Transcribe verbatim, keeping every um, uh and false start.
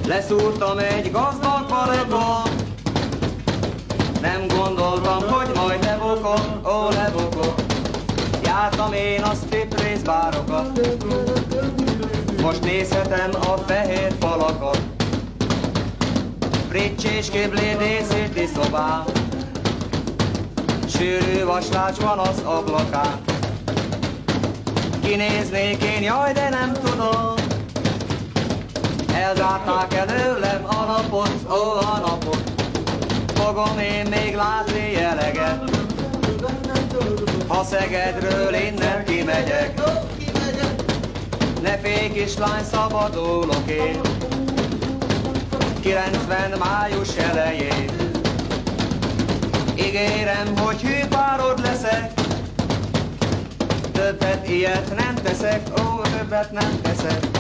Leszúrtam egy gazdag palekon, nem gondoltam, hogy majd lebukok, ó, lebukok. Jártam én a strip race bárokat, most nézhetem a fehér falakat. Frics kiblédészíti szobám, sűrű vaslács van az ablakán. Kinéznék én, jaj, de nem tudom, elzárták előlem a napot, ó, a napot. Fogom én még látni jeleget, ha Szegedről innen kimegyek. Ne félj, kislány, szabadulok én, kilencven május elején. Ígérem, hogy hű párod leszek, többet ilyet nem teszek, ó, többet nem teszek.